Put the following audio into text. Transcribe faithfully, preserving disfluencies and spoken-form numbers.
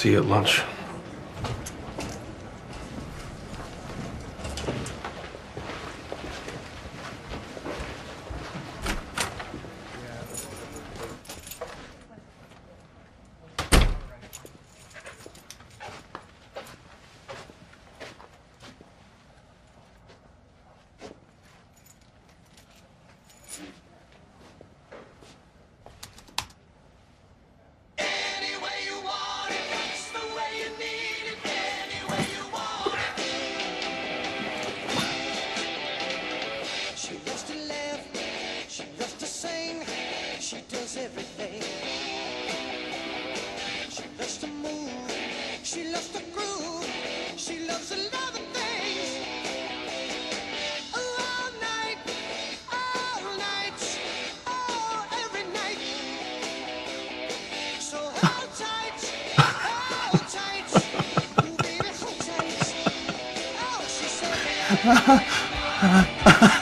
see you at lunch. She does everything. She loves to move. She loves to groove. She loves a lot of things. All night, all night, oh, every night. So hold tight, hold tight, ooh, baby, hold tight. Oh, she said.